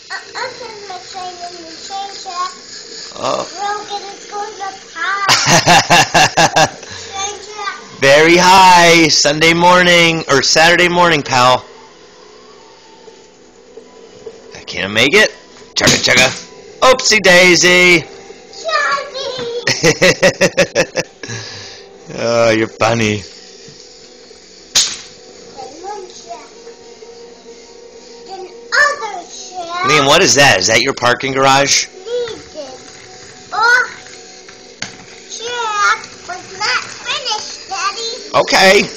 Oh. We're Very high. Sunday morning or Saturday morning, pal. I can't make it. Chugga chugga. Oopsie daisy. Oh, you're funny. Liam, what is that? Is that your parking garage? Jack was not finished, Daddy. Okay.